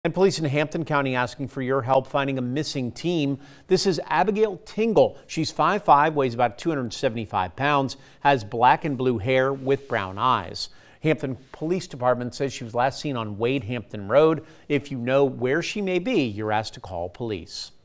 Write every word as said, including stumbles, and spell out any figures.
And police in Hampton County asking for your help finding a missing teen. This is Abigail Tingle. She's five foot five, weighs about two hundred seventy-five pounds, has black and blue hair with brown eyes. Hampton Police Department says she was last seen on Wade Hampton Road. If you know where she may be, you're asked to call police.